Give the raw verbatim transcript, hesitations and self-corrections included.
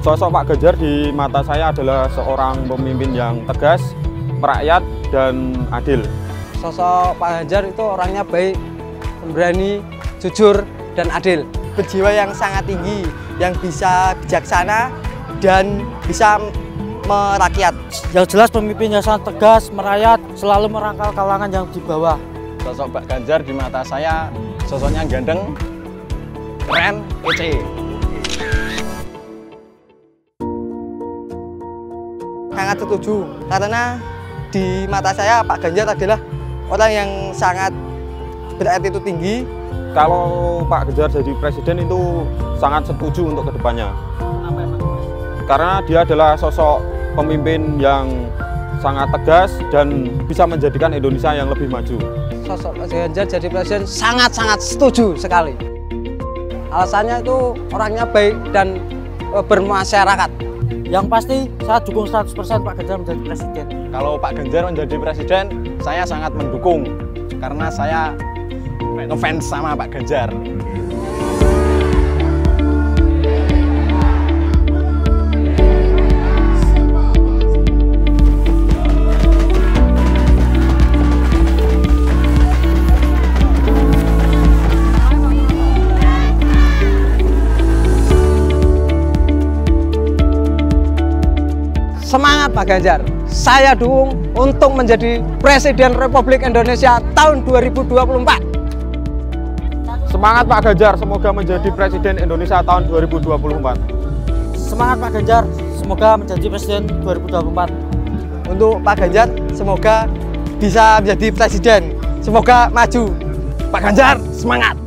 Sosok Pak Ganjar di mata saya adalah seorang pemimpin yang tegas, merakyat, dan adil. Sosok Pak Ganjar itu orangnya baik, pemberani, jujur, dan adil. Berjiwa yang sangat tinggi, yang bisa bijaksana dan bisa merakyat. Yang jelas pemimpinnya sangat tegas, merayat, selalu merangkal kalangan yang di bawah. Sosok Pak Ganjar di mata saya, sosoknya ganteng, keren, kece. Sangat setuju, karena di mata saya Pak Ganjar adalah orang yang sangat berattitude tinggi. Kalau Pak Ganjar jadi presiden itu sangat setuju untuk kedepannya. Karena dia adalah sosok pemimpin yang sangat tegas dan bisa menjadikan Indonesia yang lebih maju. Sosok Pak Ganjar jadi presiden sangat-sangat setuju sekali. Alasannya itu orangnya baik dan bermasyarakat. Yang pasti saya dukung seratus persen Pak Ganjar menjadi presiden. Kalau Pak Ganjar menjadi presiden, saya sangat mendukung karena saya ngefans sama Pak Ganjar. Semangat Pak Ganjar, saya dukung untuk menjadi Presiden Republik Indonesia tahun dua ribu dua puluh empat. Semangat Pak Ganjar, semoga menjadi Presiden Indonesia tahun dua ribu dua puluh empat. Semangat Pak Ganjar, semoga menjadi Presiden dua ribu dua puluh empat. Untuk Pak Ganjar, semoga bisa menjadi presiden, semoga maju. Pak Ganjar, semangat!